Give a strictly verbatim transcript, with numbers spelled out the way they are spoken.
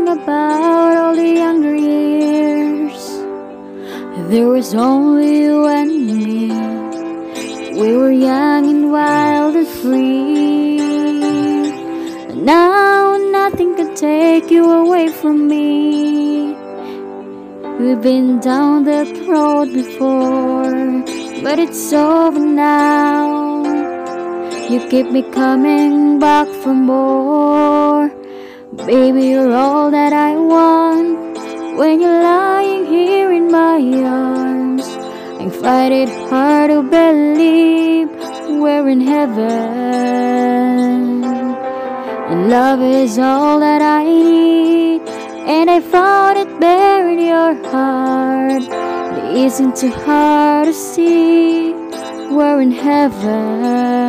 about all the younger years. There was only you and me. We were young and wild and free. Now nothing can take you away from me. We've been down that road before, but it's over now. You keep me coming back for more. Baby, you're all that I want. When you're lying here in my arms, I find it hard to believe we're in heaven. And love is all that I need, and I found it there in your heart. It isn't too hard to see we're in heaven.